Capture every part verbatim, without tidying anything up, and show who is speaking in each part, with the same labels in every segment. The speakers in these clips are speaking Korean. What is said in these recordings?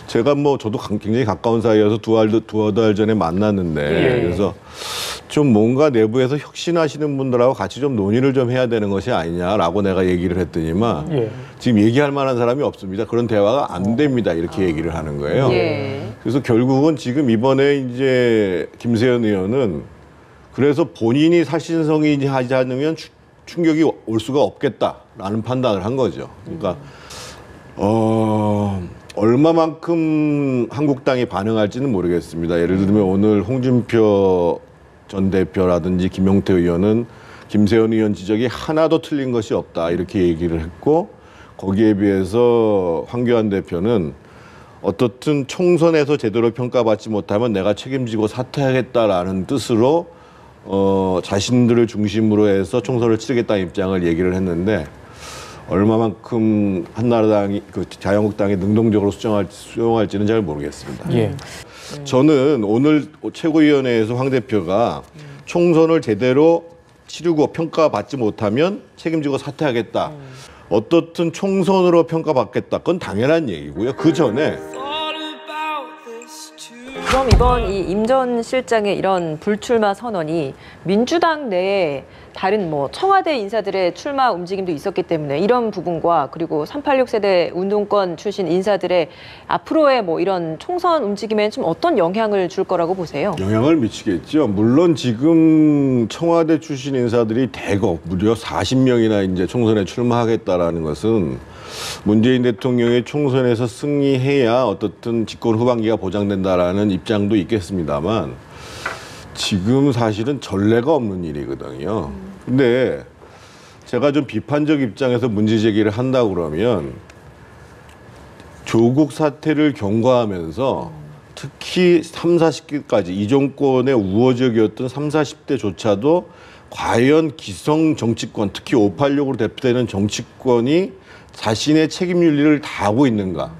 Speaker 1: 제가 뭐 저도 굉장히 가까운 사이여서 두달 두어 달 전에 만났는데 예. 그래서 좀 뭔가 내부에서 혁신하시는 분들하고 같이 좀 논의를 좀 해야 되는 것이 아니냐라고 내가 얘기를 했더니만 예. 지금 얘기할 만한 사람이 없습니다. 그런 대화가 안 됩니다. 이렇게 아. 얘기를 하는 거예요. 예. 그래서 결국은 지금 이번에 이제 김세현 의원은 그래서 본인이 사신성이 하지 않으면 충격이 올 수가 없겠다라는 판단을 한 거죠. 그러니까 어. 얼마만큼 한국당이 반응할지는 모르겠습니다. 예를 들면 오늘 홍준표 전 대표라든지 김용태 의원은 김세현 의원 지적이 하나도 틀린 것이 없다 이렇게 얘기를 했고 거기에 비해서 황교안 대표는 어떻든 총선에서 제대로 평가받지 못하면 내가 책임지고 사퇴하겠다라는 뜻으로 어, 자신들을 중심으로 해서 총선을 치르겠다는 입장을 얘기를 했는데 얼마만큼 한나라당이 그 자유한국당이 능동적으로 수정할, 수용할지는 잘 모르겠습니다. 예. 저는 오늘 최고위원회에서 황 대표가 총선을 제대로 치르고 평가받지 못하면 책임지고 사퇴하겠다. 음. 어떻든 총선으로 평가받겠다. 그건 당연한 얘기고요. 그 전에
Speaker 2: 그럼 이번 이 임 전 실장의 이런 불출마 선언이 민주당 내에 다른 뭐 청와대 인사들의 출마 움직임도 있었기 때문에 이런 부분과 그리고 삼팔육 세대 운동권 출신 인사들의 앞으로의 뭐 이런 총선 움직임에 좀 어떤 영향을 줄 거라고 보세요?
Speaker 1: 영향을 미치겠죠. 물론 지금 청와대 출신 인사들이 대거 무려 사십 명이나 이제 총선에 출마하겠다라는 것은 문재인 대통령의 총선에서 승리해야 어떻든 집권 후반기가 보장된다라는 입장도 있겠습니다만 지금 사실은 전례가 없는 일이거든요. 근데 제가 좀 비판적 입장에서 문제 제기를 한다 그러면 조국 사태를 경과하면서 특히 삼사십 대까지 이 정권의 우호적이었던 삼사십 대조차도 과연 기성 정치권, 특히 오팔육으로 대표되는 정치권이 자신의 책임 윤리를 다하고 있는가.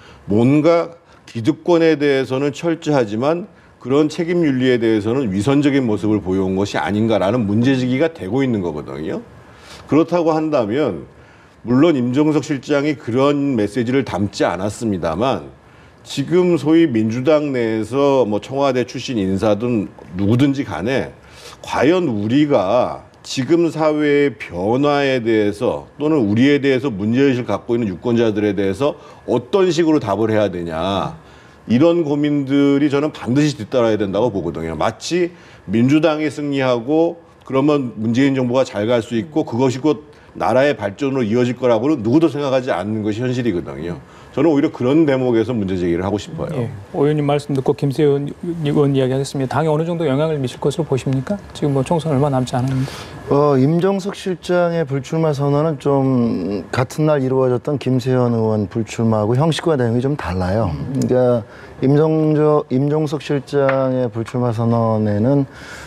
Speaker 1: 뭔가 기득권에 대해서는 철저하지만 그런 책임 윤리에 대해서는 위선적인 모습을 보여온 것이 아닌가라는 문제제기가 되고 있는 거거든요. 그렇다고 한다면 물론 임종석 실장이 그런 메시지를 담지 않았습니다만 지금 소위 민주당 내에서 뭐 청와대 출신 인사든 누구든지 간에 과연 우리가 지금 사회의 변화에 대해서 또는 우리에 대해서 문제의식을 갖고 있는 유권자들에 대해서 어떤 식으로 답을 해야 되냐. 이런 고민들이 저는 반드시 뒤따라야 된다고 보거든요. 마치 민주당이 승리하고 그러면 문재인 정부가 잘 갈 수 있고 그것이 곧 나라의 발전으로 이어질 거라고는 누구도 생각하지 않는 것이 현실이거든요. 저는 오히려 그런 대목에서 문제 제기를 하고 싶어요. 예,
Speaker 3: 오 의원님 말씀 듣고 김세현 의원 이야기 하겠습니다. 당에 어느 정도 영향을 미칠 것으로 보십니까? 지금 뭐 총선 얼마 남지 않았는데.
Speaker 4: 어, 임종석 실장의 불출마 선언은 좀 같은 날 이루어졌던 김세현 의원 불출마하고 형식과 내용이 좀 달라요. 그러니까 임종적, 임종석 실장의 불출마 선언에는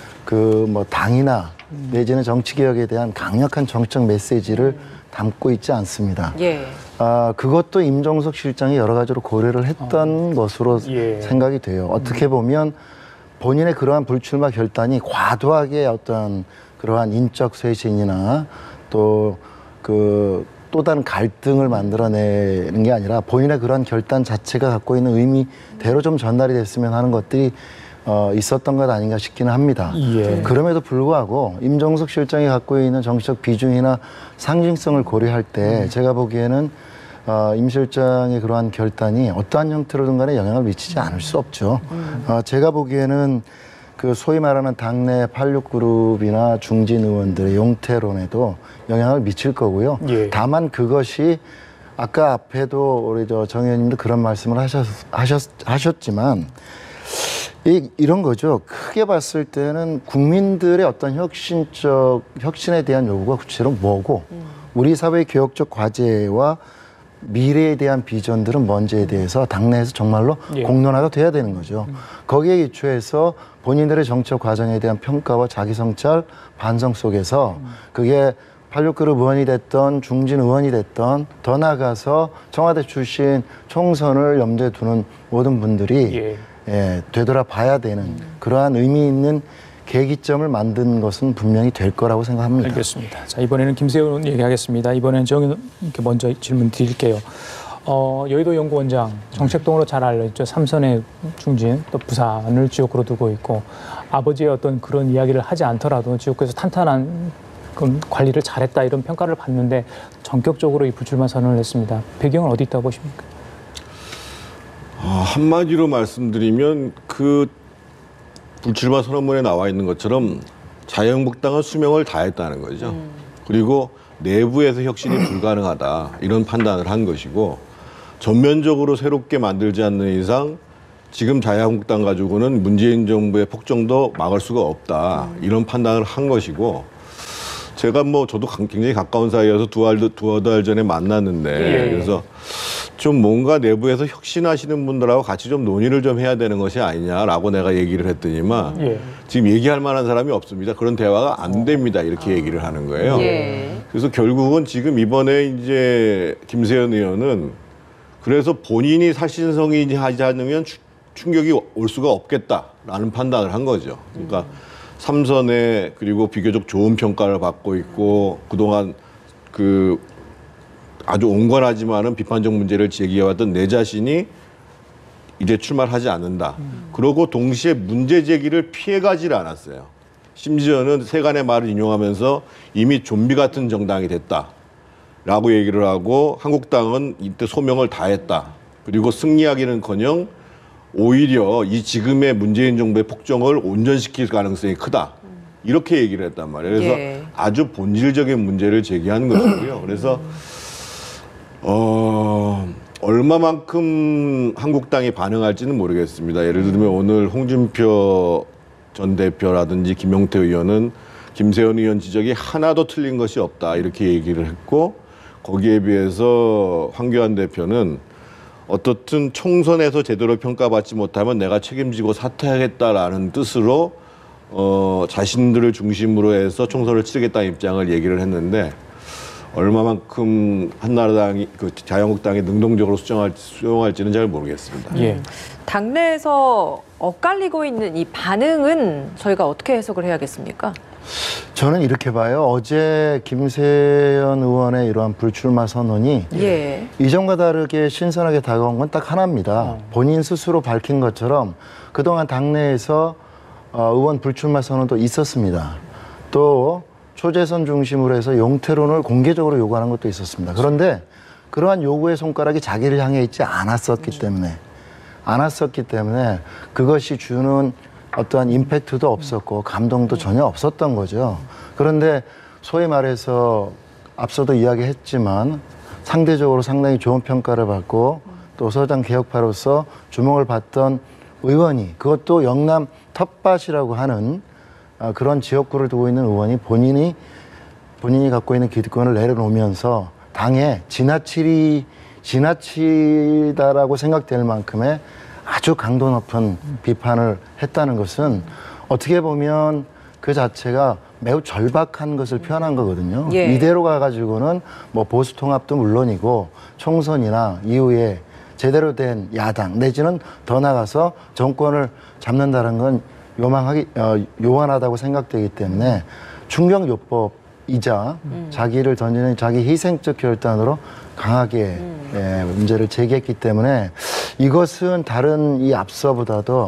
Speaker 4: 그 뭐 당이나 내지는 정치개혁에 대한 강력한 정치적 메시지를 담고 있지 않습니다. 예. 아, 그것도 임종석 실장이 여러 가지로 고려를 했던 어. 것으로 예. 생각이 돼요. 어떻게 보면 본인의 그러한 불출마 결단이 과도하게 어떤 그러한 인적 쇄신이나 또 그 또 다른 갈등을 만들어내는 게 아니라 본인의 그러한 결단 자체가 갖고 있는 의미대로 좀 전달이 됐으면 하는 것들이 어, 있었던 것 아닌가 싶기는 합니다. 예. 그럼에도 불구하고 임종석 실장이 갖고 있는 정치적 비중이나 상징성을 고려할 때 음. 제가 보기에는 어, 임 실장의 그러한 결단이 어떠한 형태로든 간에 영향을 미치지 않을 수 없죠. 음. 어, 제가 보기에는 그 소위 말하는 당내 팔십육 그룹이나 중진 의원들의 용태론에도 영향을 미칠 거고요. 예. 다만 그것이 아까 앞에도 우리 저 정 의원님도 그런 말씀을 하셨, 하셨, 하셨지만 이, 이런 거죠. 크게 봤을 때는 국민들의 어떤 혁신적, 혁신에 대한 요구가 구체로 뭐고, 음. 우리 사회의 개혁적 과제와 미래에 대한 비전들은 뭔지에 대해서 당내에서 정말로 예. 공론화가 돼야 되는 거죠. 음. 거기에 기초해서 본인들의 정책 과정에 대한 평가와 자기성찰, 반성 속에서 음. 그게 팔십육 그룹 의원이 됐던 중진 의원이 됐던 더 나아가서 청와대 출신 총선을 염두에 두는 모든 분들이 예. 예, 되돌아봐야 되는 음. 그러한 의미 있는 계기점을 만든 것은 분명히 될 거라고 생각합니다.
Speaker 3: 알겠습니다. 자, 이번에는 김세현 의원 얘기하겠습니다. 이번에는 정 의원님께 먼저 질문 드릴게요. 어, 여의도 연구원장 정책동으로 잘 알려졌죠. 삼선의 중진, 또 부산을 지역구로 두고 있고 아버지의 어떤 그런 이야기를 하지 않더라도 지역구에서 탄탄한 그 관리를 잘했다 이런 평가를 받는데 전격적으로 이 불출마 선언을 했습니다. 배경은 어디 있다고 보십니까?
Speaker 1: 아, 한마디로 말씀드리면 그 불출마 선언문에 나와 있는 것처럼 자유한국당은 수명을 다했다는 거죠. 음. 그리고 내부에서 혁신이 불가능하다 이런 판단을 한 것이고 전면적으로 새롭게 만들지 않는 이상 지금 자유한국당 가지고는 문재인 정부의 폭정도 막을 수가 없다 이런 판단을 한 것이고 제가 뭐 저도 굉장히 가까운 사이여서 두달 두어 달 전에 만났는데
Speaker 3: 예.
Speaker 1: 그래서 좀 뭔가 내부에서 혁신하시는 분들하고 같이 좀 논의를 좀 해야 되는 것이 아니냐라고 내가 얘기를 했더니만
Speaker 3: 예.
Speaker 1: 지금 얘기할 만한 사람이 없습니다. 그런 대화가 안 됩니다. 이렇게 얘기를 하는 거예요.
Speaker 2: 예.
Speaker 1: 그래서 결국은 지금 이번에 이제 김세현 의원은 그래서 본인이 살신성이 하지 않으면 충격이 올 수가 없겠다라는 판단을 한 거죠. 그러니까 삼선에 그리고 비교적 좋은 평가를 받고 있고 그동안 그 아주 온건하지만은 비판적 문제를 제기해왔던 내 자신이 이제 출마를 하지 않는다. 음. 그러고 동시에 문제 제기를 피해가지를 않았어요. 심지어는 세간의 말을 인용하면서 이미 좀비 같은 정당이 됐다라고 얘기를 하고 한국당은 이때 소명을 다했다. 그리고 승리하기는커녕 오히려 이 지금의 문재인 정부의 폭정을 온전시킬 가능성이 크다. 이렇게 얘기를 했단 말이에요. 그래서
Speaker 2: 예.
Speaker 1: 아주 본질적인 문제를 제기한 것이고요. 그래서 어, 얼마만큼 한국당이 반응할지는 모르겠습니다. 예를 들면 오늘 홍준표 전 대표라든지 김용태 의원은 김세현 의원 지적이 하나도 틀린 것이 없다 이렇게 얘기를 했고 거기에 비해서 황교안 대표는 어떻든 총선에서 제대로 평가받지 못하면 내가 책임지고 사퇴하겠다라는 뜻으로 어, 자신들을 중심으로 해서 총선을 치르겠다는 입장을 얘기를 했는데 얼마만큼 한나라당이 그 자유한국당이 능동적으로 수정할, 수용할지는 잘 모르겠습니다.
Speaker 3: 예.
Speaker 2: 당내에서 엇갈리고 있는 이 반응은 저희가 어떻게 해석을 해야겠습니까?
Speaker 4: 저는 이렇게 봐요. 어제 김세현 의원의 이러한 불출마 선언이
Speaker 2: 예.
Speaker 4: 이전과 다르게 신선하게 다가온 건 딱 하나입니다. 본인 스스로 밝힌 것처럼 그동안 당내에서 의원 불출마 선언도 있었습니다. 또 초재선 중심으로 해서 용태론을 공개적으로 요구하는 것도 있었습니다. 그런데 그러한 요구의 손가락이 자기를 향해 있지 않았었기 때문에 않았었기 때문에 그것이 주는 어떠한 임팩트도 없었고 감동도 전혀 없었던 거죠. 그런데 소위 말해서 앞서도 이야기했지만 상대적으로 상당히 좋은 평가를 받고 또 서장 개혁파로서 주목을 받던 의원이 그것도 영남 텃밭이라고 하는 그런 지역구를 두고 있는 의원이 본인이 본인이 갖고 있는 기득권을 내려놓으면서 당에 지나치리 지나치다라고 생각될 만큼의 아주 강도 높은 비판을 했다는 것은 어떻게 보면 그 자체가 매우 절박한 것을 표현한 거거든요.
Speaker 2: 예.
Speaker 4: 이대로 가가지고는 뭐 보수 통합도 물론이고 총선이나 이후에 제대로 된 야당 내지는 더 나가서 정권을 잡는다는 건 요망하기 어, 요원하다고 생각되기 때문에 충격요법이자 음. 자기를 던지는 자기 희생적 결단으로 강하게 음. 예, 문제를 제기했기 때문에 이것은 다른 이 앞서보다도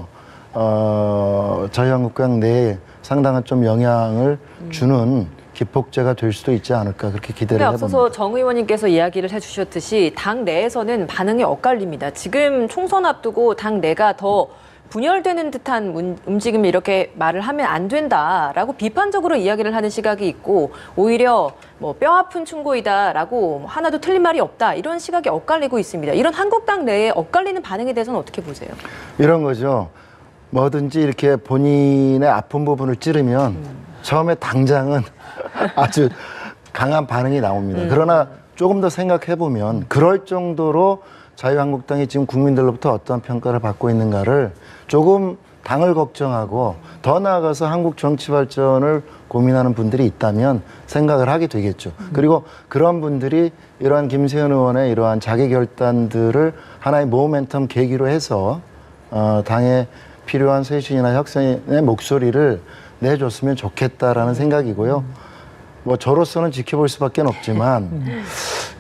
Speaker 4: 어, 자유한국당 내에 상당한 좀 영향을 음. 주는 기폭제가 될 수도 있지 않을까 그렇게 기대를 해봅니다.
Speaker 2: 앞서서 정 의원님께서 이야기를 해주셨듯이 당 내에서는 반응이 엇갈립니다. 지금 총선 앞두고 당 내가 더 분열되는 듯한 움직임이 이렇게 말을 하면 안 된다라고 비판적으로 이야기를 하는 시각이 있고 오히려 뭐 뼈아픈 충고이다라고 하나도 틀린 말이 없다 이런 시각이 엇갈리고 있습니다. 이런 한국당 내에 엇갈리는 반응에 대해서는 어떻게 보세요?
Speaker 4: 이런 거죠. 뭐든지 이렇게 본인의 아픈 부분을 찌르면 음. 처음에 당장은 아주 강한 반응이 나옵니다. 음. 그러나 조금 더 생각해보면 그럴 정도로 자유한국당이 지금 국민들로부터 어떤 평가를 받고 있는가를 조금 당을 걱정하고 더 나아가서 한국 정치 발전을 고민하는 분들이 있다면 생각을 하게 되겠죠. 음. 그리고 그런 분들이 이러한 김세현 의원의 이러한 자기 결단들을 하나의 모멘텀 계기로 해서 어, 당에 필요한 쇄신이나 혁신의 목소리를 내줬으면 좋겠다라는 생각이고요. 뭐 저로서는 지켜볼 수밖에 없지만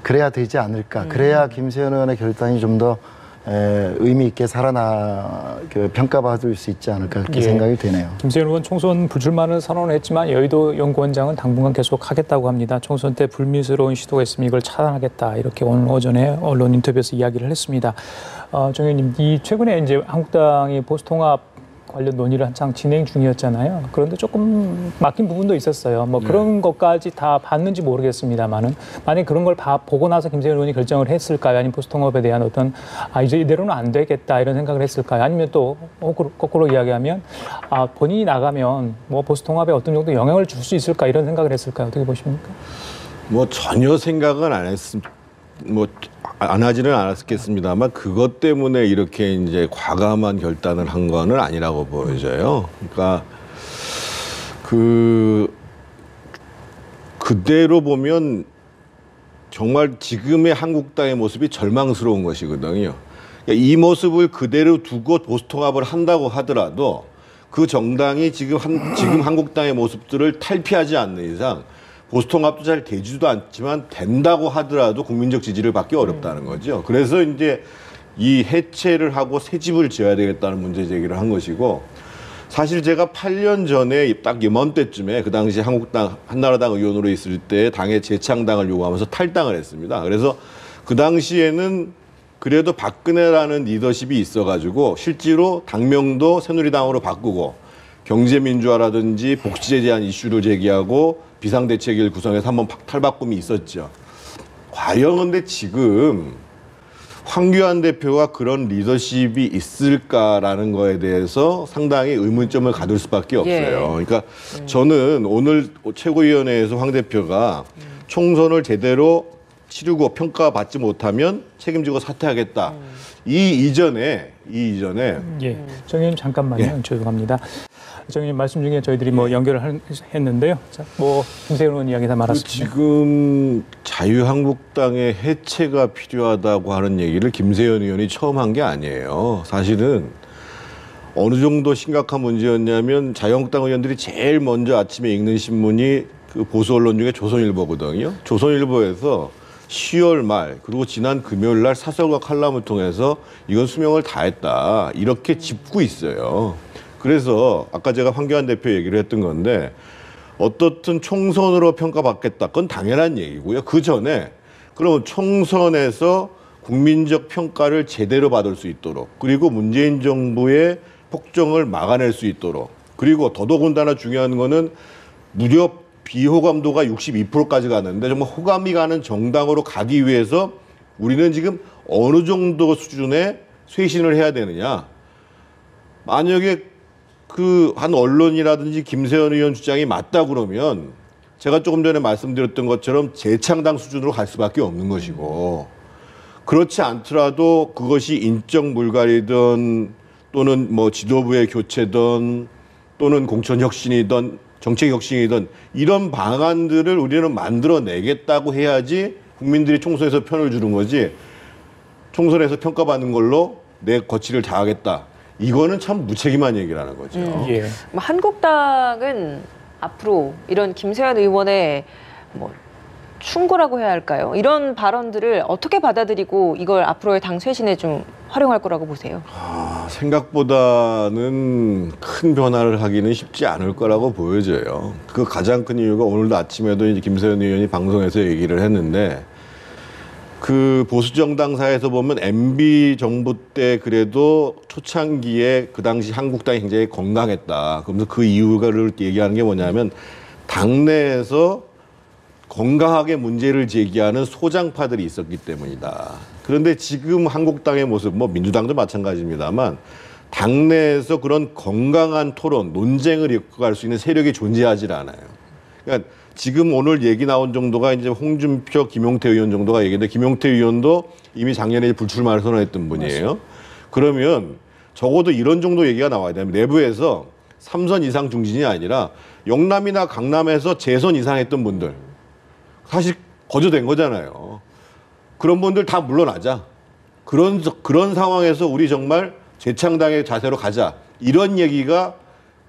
Speaker 4: 그래야 되지 않을까. 그래야 김세현 의원의 결단이 좀 더 의미 있게 살아나 그 평가받을 수 있지 않을까 그렇게
Speaker 3: 예.
Speaker 4: 생각이 되네요.
Speaker 3: 김세현 의원 총선 불출마를 선언했지만 여의도 연구원장은 당분간 계속 하겠다고 합니다. 총선 때 불미스러운 시도가 있으면 이걸 차단하겠다 이렇게 오늘 오전에 언론 인터뷰에서 이야기를 했습니다. 어, 정 의원님, 이 최근에 이제 한국당이 보수통합 관련 논의를 한창 진행 중이었잖아요. 그런데 조금 막힌 부분도 있었어요. 뭐 그런 네. 것까지 다 봤는지 모르겠습니다만은 만약 그런 걸 봐, 보고 나서 김세현 의원이 결정을 했을까요? 아니면 보수통합에 대한 어떤 아 이제 이대로는 안 되겠다 이런 생각을 했을까요? 아니면 또 거꾸로, 거꾸로 이야기하면 아 본인이 나가면 뭐 보수통합에 어떤 정도 영향을 줄 수 있을까 이런 생각을 했을까요? 어떻게 보십니까?
Speaker 1: 뭐 전혀 생각은 안 했습니다. 뭐 안 하지는 않았겠습니다만 그것 때문에 이렇게 이제 과감한 결단을 한 거는 아니라고 보여져요. 그러니까 그 그대로 보면 정말 지금의 한국당의 모습이 절망스러운 것이거든요. 그러니까 이 모습을 그대로 두고 보수통합을 한다고 하더라도 그 정당이 지금 한, 지금 한국당의 모습들을 탈피하지 않는 이상 보수통합도 잘 되지도 않지만 된다고 하더라도 국민적 지지를 받기 어렵다는 거죠. 그래서 이제 이 해체를 하고 새 집을 지어야 되겠다는 문제 제기를 한 것이고 사실 제가 팔 년 전에 딱 이맘때쯤에 그 당시 한국당 한나라당 의원으로 있을 때 당의 재창당을 요구하면서 탈당을 했습니다. 그래서 그 당시에는 그래도 박근혜라는 리더십이 있어가지고 실제로 당명도 새누리당으로 바꾸고 경제민주화라든지 복지에 대한 이슈를 제기하고 비상대책위를 구성해서 한번 탈바꿈이 있었죠. 과연 근데 지금 황교안 대표가 그런 리더십이 있을까라는 거에 대해서 상당히 의문점을 가질 수밖에 없어요.
Speaker 2: 예.
Speaker 1: 그러니까 음. 저는 오늘 최고위원회에서 황 대표가 음. 총선을 제대로 치르고 평가받지 못하면 책임지고 사퇴하겠다. 음. 이 이전에 이 이전에
Speaker 3: 예, 정 의원님 잠깐만요. 예. 죄송합니다. 정 의원님 말씀 중에 저희들이 뭐 연결을 했는데요. 자, 뭐 김세현 의원 이야기 다 말았습니다.
Speaker 1: 지금 자유한국당의 해체가 필요하다고 하는 얘기를 김세현 의원이 처음 한 게 아니에요. 사실은 어느 정도 심각한 문제였냐면 자유한국당 의원들이 제일 먼저 아침에 읽는 신문이 그 보수 언론 중에 조선일보거든요. 조선일보에서 시월 말 그리고 지난 금요일 날 사설과 칼럼을 통해서 이건 수명을 다했다 이렇게 짚고 있어요. 그래서 아까 제가 황교안 대표 얘기를 했던 건데 어떻든 총선으로 평가받겠다. 그건 당연한 얘기고요. 그 전에 그러면 총선에서 국민적 평가를 제대로 받을 수 있도록 그리고 문재인 정부의 폭정을 막아낼 수 있도록 그리고 더더군다나 중요한 거는 무려 비호감도가 육십이 퍼센트까지 가는데 정말 호감이 가는 정당으로 가기 위해서 우리는 지금 어느 정도 수준의 쇄신을 해야 되느냐. 만약에 그 한 언론이라든지 김세현 의원 주장이 맞다 그러면 제가 조금 전에 말씀드렸던 것처럼 재창당 수준으로 갈 수밖에 없는 것이고 그렇지 않더라도 그것이 인적 물갈이든 또는 뭐 지도부의 교체든 또는 공천 혁신이든 정책 혁신이든 이런 방안들을 우리는 만들어내겠다고 해야지 국민들이 총선에서 편을 주는 거지 총선에서 평가받는 걸로 내 거취를 다하겠다. 이거는 참 무책임한 얘기라는 거죠.
Speaker 2: 음.
Speaker 3: 예.
Speaker 2: 뭐 한국당은 앞으로 이런 김세현 의원의 뭐 충고라고 해야 할까요? 이런 발언들을 어떻게 받아들이고 이걸 앞으로의 당 쇄신에 좀 활용할 거라고 보세요?
Speaker 1: 아, 생각보다는 큰 변화를 하기는 쉽지 않을 거라고 보여져요. 그 가장 큰 이유가 오늘도 아침에도 이제 김세현 의원이 방송에서 얘기를 했는데 그 보수정당사에서 보면 엠비 정부 때 그래도 초창기에 그 당시 한국당이 굉장히 건강했다. 그러면서 그 이유를 얘기하는 게 뭐냐면 당내에서 건강하게 문제를 제기하는 소장파들이 있었기 때문이다. 그런데 지금 한국당의 모습, 뭐 민주당도 마찬가지입니다만 당내에서 그런 건강한 토론, 논쟁을 이끌어갈 수 있는 세력이 존재하지 않아요. 그러니까 지금 오늘 얘기 나온 정도가 이제 홍준표, 김용태 의원 정도가 얘기인데 김용태 의원도 이미 작년에 불출마를 선언했던 분이에요. 맞습니다. 그러면 적어도 이런 정도 얘기가 나와야 돼요. 내부에서 삼선 이상 중진이 아니라 영남이나 강남에서 재선 이상 했던 분들 사실 거저된 거잖아요. 그런 분들 다 물러나자. 그런 그런 상황에서 우리 정말 재창당의 자세로 가자. 이런 얘기가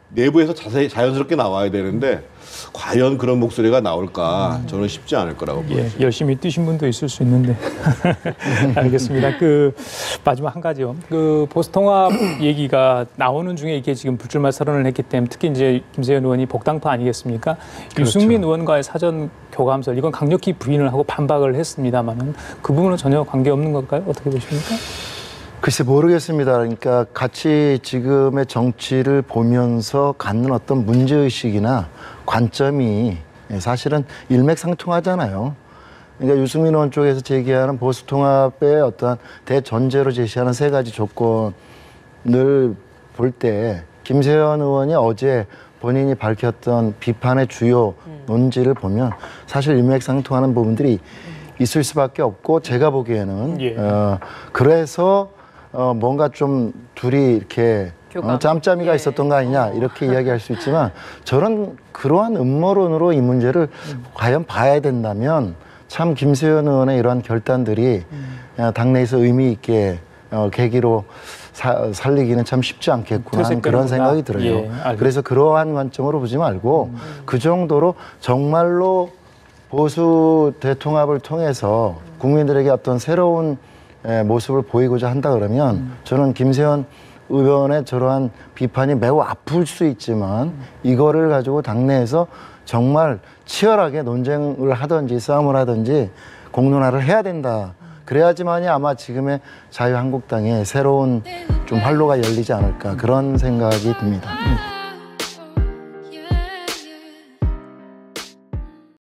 Speaker 1: 내부에서 자세히 자연스럽게 나와야 되는데 과연 그런 목소리가 나올까 저는 쉽지 않을 거라고 보여요.
Speaker 3: 예, 열심히 뛰신 분도 있을 수 있는데 알겠습니다. 그 마지막 한 가지요. 그 보수통합 얘기가 나오는 중에 이게 지금 불출마 선언을 했기 때문에 특히 이제 김세현 의원이 복당파 아니겠습니까?
Speaker 4: 그렇죠.
Speaker 3: 유승민 의원과의 사전 교감설 이건 강력히 부인을 하고 반박을 했습니다만은 그 부분은 전혀 관계 없는 걸까요? 어떻게 보십니까?
Speaker 4: 글쎄 모르겠습니다. 그러니까 같이 지금의 정치를 보면서 갖는 어떤 문제의식이나 관점이 사실은 일맥상통하잖아요. 그러니까 유승민 의원 쪽에서 제기하는 보수통합의 어떤 대전제로 제시하는 세 가지 조건을 볼 때 김세현 의원이 어제 본인이 밝혔던 비판의 주요 논지를 보면 사실 일맥상통하는 부분들이 있을 수밖에 없고 제가 보기에는
Speaker 3: 예.
Speaker 4: 어, 그래서 어, 뭔가 좀 둘이 이렇게 어, 짬짬이가
Speaker 2: 예.
Speaker 4: 있었던 거 아니냐 이렇게 이야기할 수 있지만 저는 그러한 음모론으로 이 문제를 음. 과연 봐야 된다면 참 김세현 의원의 이러한 결단들이 음. 당내에서 의미 있게 어, 계기로 사, 살리기는 참 쉽지 않겠구나 하는 그런 생각이 들어요.
Speaker 3: 예,
Speaker 4: 그래서 그러한 관점으로 보지 말고 음. 그 정도로 정말로 보수 대통합을 통해서 국민들에게 어떤 새로운 에, 모습을 보이고자 한다 그러면 음. 저는 김세현 의원의 저러한 비판이 매우 아플 수 있지만 음. 이거를 가지고 당내에서 정말 치열하게 논쟁을 하든지 싸움을 하든지 공론화를 해야 된다. 그래야지만이 아마 지금의 자유한국당에 새로운 좀 활로가 열리지 않을까 그런 생각이 듭니다. 음.